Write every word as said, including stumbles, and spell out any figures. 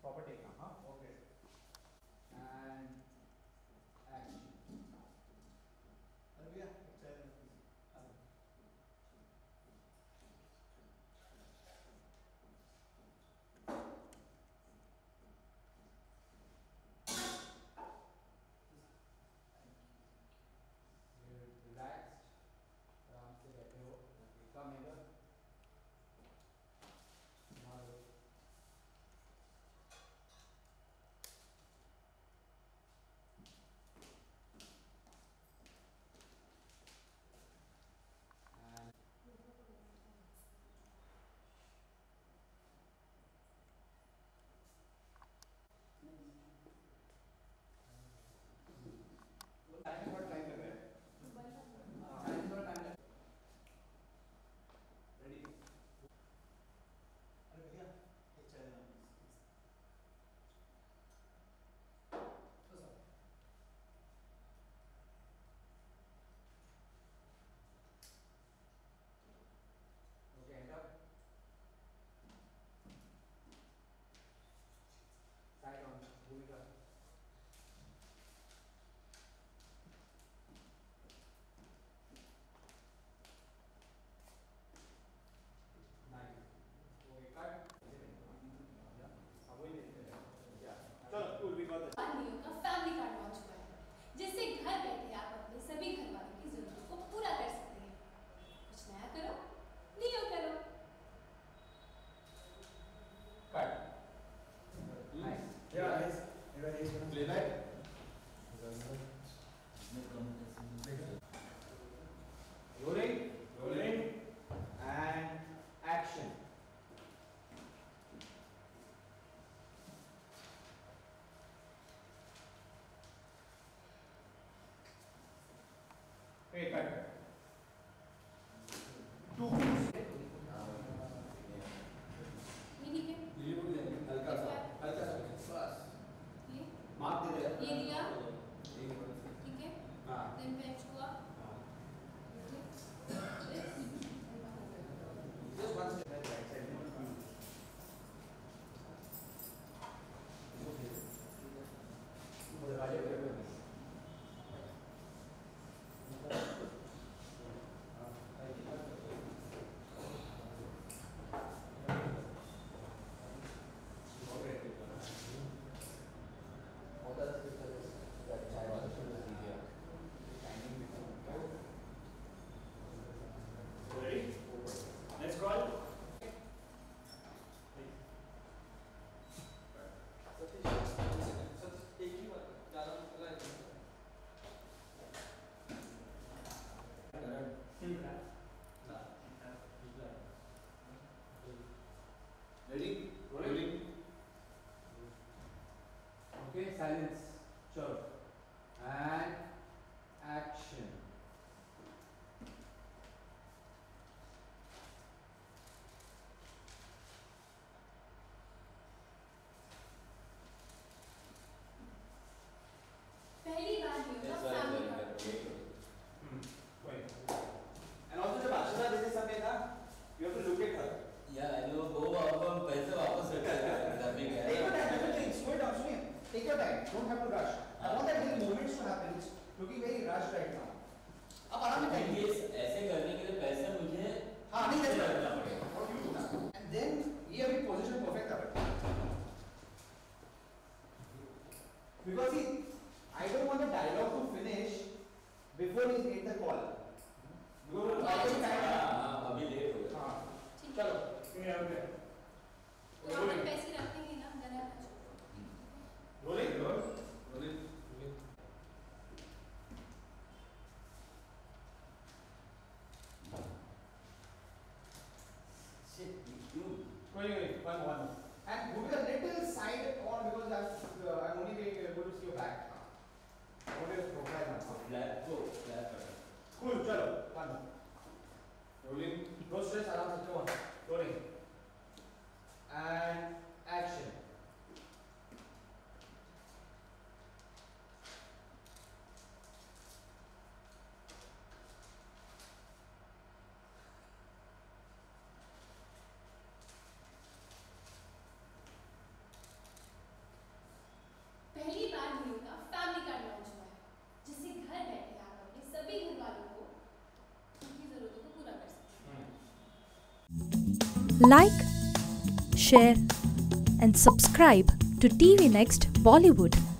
Proper take now, huh? Okay. And action. अरे भैया चाय दो please. Relaxed. आराम से बैठे हो. Come here. Now. And time थोड़ा टाइम लग रहा है. टाइम थोड़ा टाइम लग. Ready? अरे भैया एक चाय देना please. तो sir. Okay, hand up. Side on. Bhumika. Nine. Okay, cut. अब वही देखते हैं. Yeah. चलो cool we got it. Niyo का फैमिली कार्ड लॉन्च हुआ है जिससे घर बैठे आप अपने सभी घर वालों की जरूरतों को पूरा कर सकते हैं. कुछ नया करो, नियो करो. Cut. Nice. Yeah, yes. Everybody is Play back. Rolling. Rolling. And action. Okay, cut. Two. ये ठीक है. दिल्ली बोल देंगे हल्का सा हल्का सा बस ये मार्क दे दे. ये दिया. एक मिनट. ठीक है. हाँ. देन पेंच हुआ. Just one step right side. मुझे राजा कर दो. Ready? Let's go. एक ही बार ज़्यादा मुश्किल है. Ready? Rolling. Okay, silence. Sure. And action. पहली बार नियो का family card. Wait. And also जब आशीर्वाद देते समय ना, you have to look at her. Yeah, I know. वो वापस पैसे वापस करते Take your time, everything. Slow it down, slow it. Take your time. Don't have to rush. I want that little moments to happen. It's looking very rushed right now. अब आराम से ये ऐसे करने के लिए पैसे मुझे हाँ नहीं ऐसे करना करना पड़ेगा. What you do now? And then ये अभी position perfect है. Because see, I don't want the dialogue to finish before he made the call. Because already time. हाँ, अभी लेट हो गया. हाँ. ठीक है. चलो. ये ओके. तो अपन पैसे रखेंगे ना गला ना. Rolling. Rolling. Shit, you. Wait, wait, one, one. And move a little side on because I'm, uh, I'm only able to see your back. What is profile now? Flat को flat कर. Cool, चलो, one. Rolling. No stress, आराम से चलो. Rolling. And action. Like, share and subscribe to T V Next Bollywood.